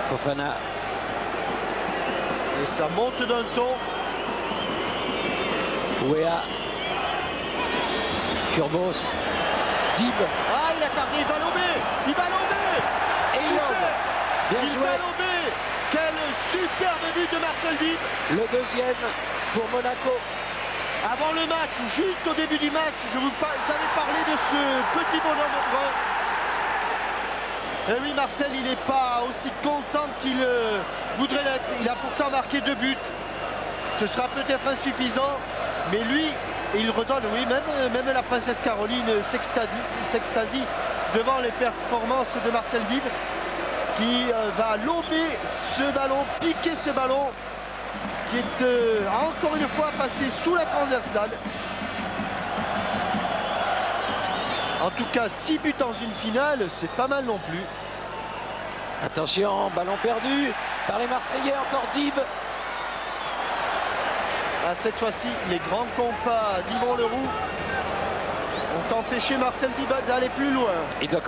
Fofana. Et ça monte d'un ton. Ouéa. Kurbos. Dib. Ah, il a tardé, il va lober. Il va lober. Et il lobe. Bien Il joué. va lober. Quel superbe but de Marcel Dib. Le deuxième pour Monaco. Avant le match, ou juste au début du match, je vous avais parlé de ce petit bonhomme brun. Et oui, Marcel, il n'est pas aussi content qu'il voudrait l'être. Il a pourtant marqué 2 buts. Ce sera peut-être insuffisant, mais lui, il redonne, oui, même la princesse Caroline s'extasie devant les performances de Marcel Dib, qui va lober ce ballon, piquer ce ballon, qui est encore une fois passé sous la transversale. En tout cas, 6 buts dans une finale, c'est pas mal non plus. Attention, ballon perdu par les Marseillais, encore Dib. Ah, cette fois-ci, les grands compas d'Yvon Leroux ont empêché Marcel Dib d'aller plus loin. Il doit